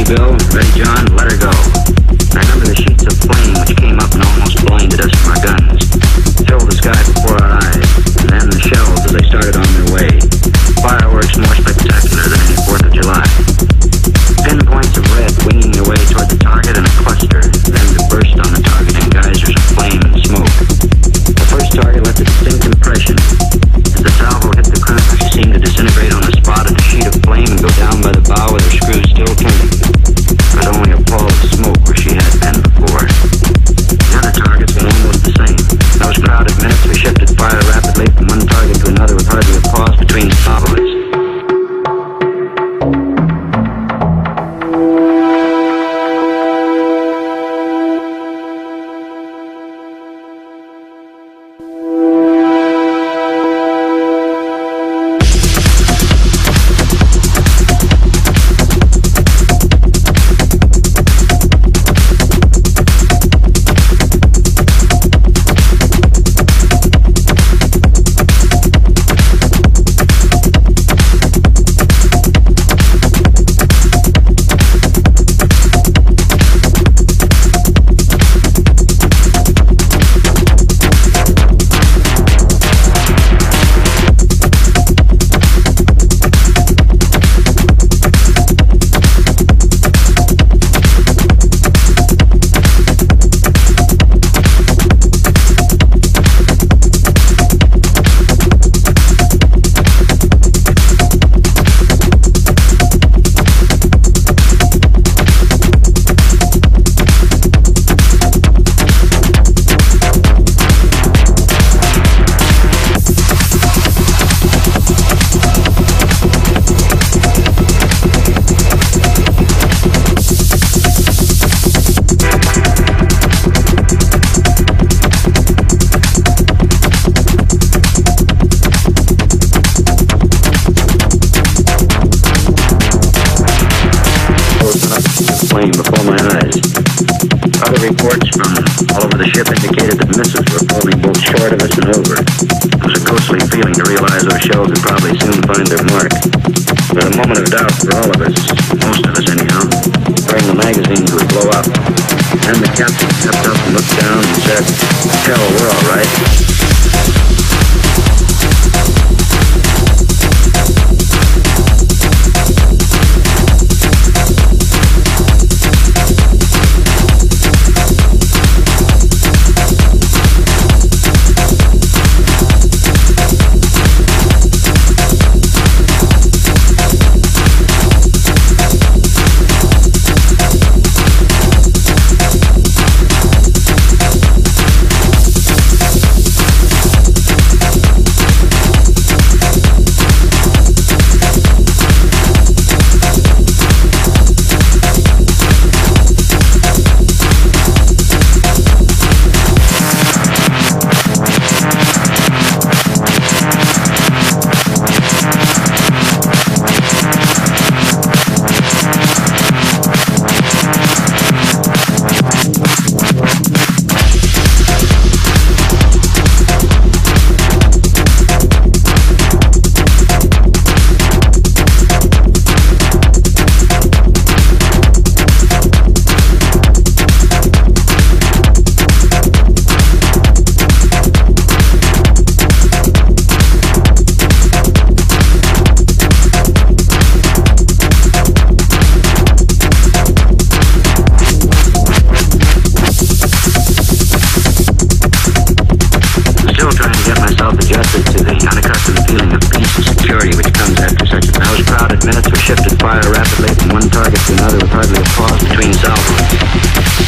Bill. Ready, John? Let her go. I remember the sheets of flame which came up and almost blinded us from our guns. Filled the sky before our eyes, and then the shells as they started on their way. Fireworks more spectacular than any 4th of July. Pinpoints of red winging their way toward the target in a cluster, then to burst on the target in geysers of flame and smoke. The first target left a distinct impression. As the salvo hit the craft, she seemed to disintegrate on the spot of a sheet of flame and go down by the bow with her screws still turning. But only a pall of smoke where she had been before. The other targets were almost the same. In those crowded minutes, we shifted fire rapidly from one target to another with hardly a pause between salvos. Before my eyes. Other reports from all over the ship indicated that missiles were falling both short of us and over. It was a ghostly feeling to realize those shells would probably soon find their mark. But a moment of doubt for all of us, most of us anyhow, fearing the magazines would blow up. Then the captain stepped up and looked down and said, "Hell, we're all right." Minutes were shifted fire rapidly from one target to another with hardly a pause between salvos.